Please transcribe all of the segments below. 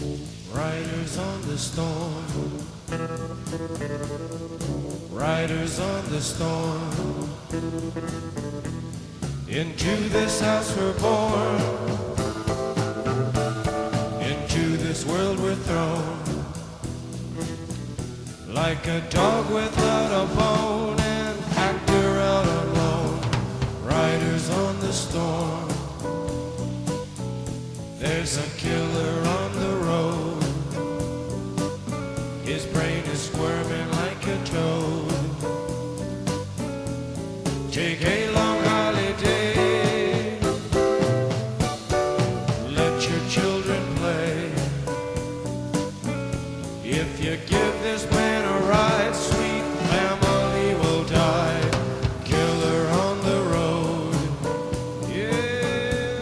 Riders on the storm, riders on the storm. Into this house we're born, into this world we're thrown. Like a dog without a bone, an actor out alone. Riders on the storm. There's a killer on the road. His brain is squirming like a toad. Take a long holiday. Let your children play. If you give this man a ride, sweet family will die. Killer on the road, yeah.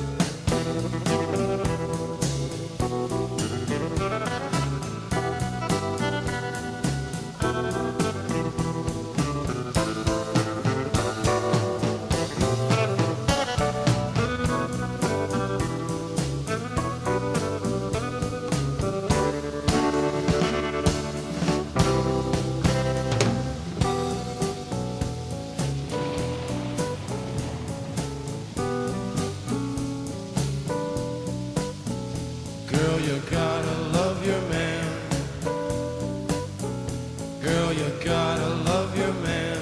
Girl, you gotta love your man. Girl, you gotta love your man.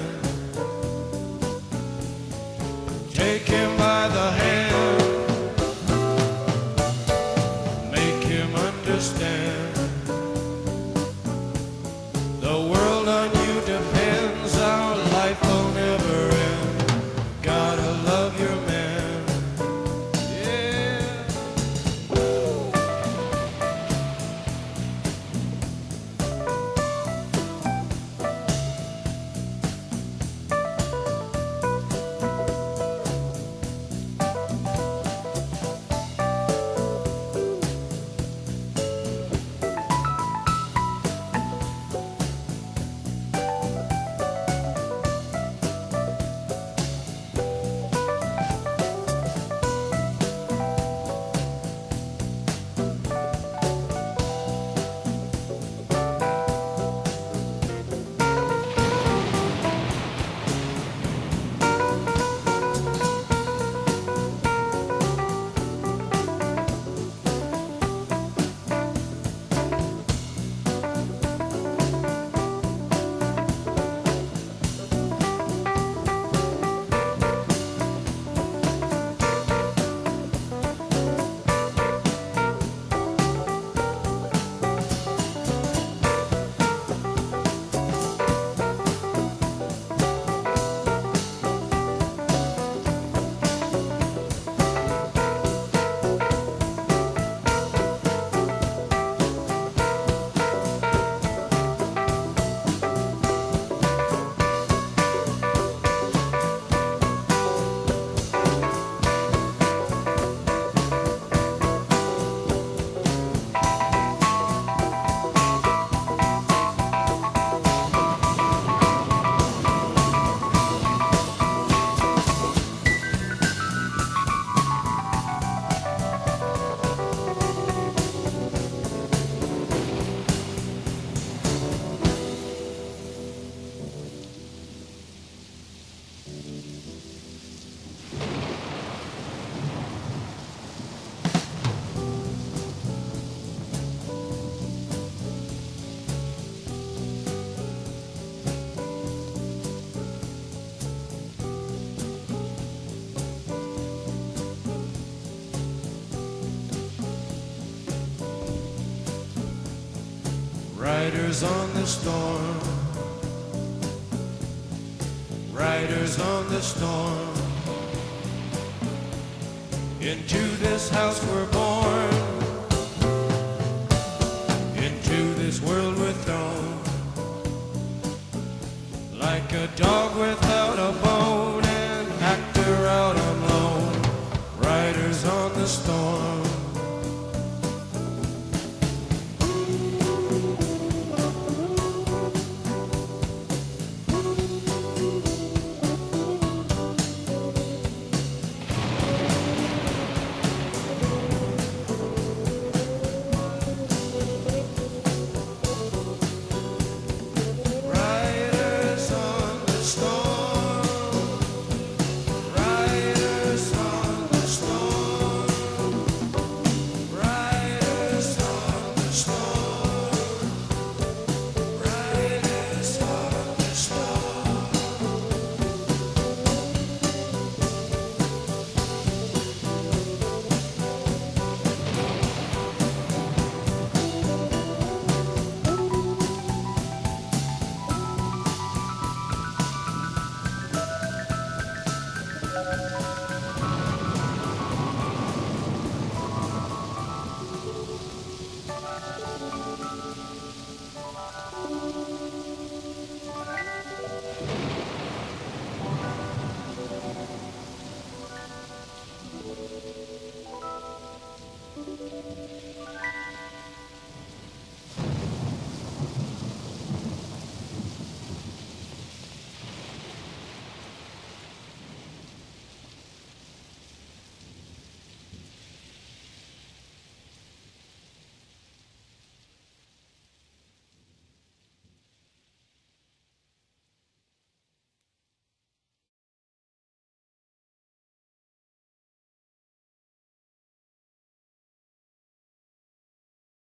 Take him by the hand. Make him understand. The world on you depends. Our life will never end. Gotta love your man. Riders on the storm, riders on the storm. Into this house we're born, into this world we're thrown. Like a dog with